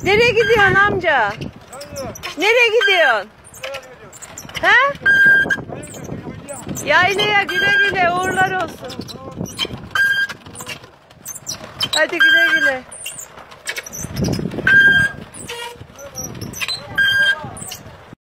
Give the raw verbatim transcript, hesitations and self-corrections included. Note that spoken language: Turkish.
Nereye gidiyorsun amca? Nereye gidiyorsun? He? Yaylaya güle güle uğurlar olsun. Hadi güle güle.